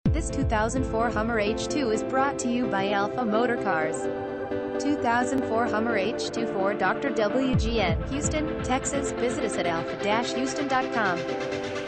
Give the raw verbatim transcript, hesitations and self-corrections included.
This two thousand four Hummer H two is brought to you by Alpha Motorcars. two thousand four Hummer H two for Doctor W G N, Houston, Texas. Visit us at alpha dash houston dot com.